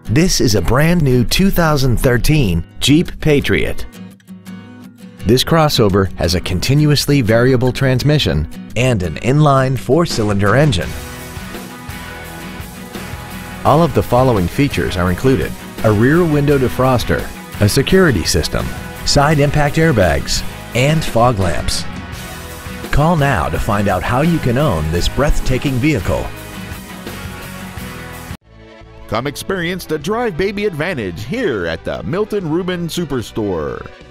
This is a brand new 2013 Jeep Patriot. This crossover has a continuously variable transmission and an inline 4-cylinder engine. All of the following features are included: a rear window defroster, a security system, side impact airbags, and fog lamps. Call now to find out how you can own this breathtaking vehicle. Come experience the Drive Baby advantage here at the Milton Ruben Superstore.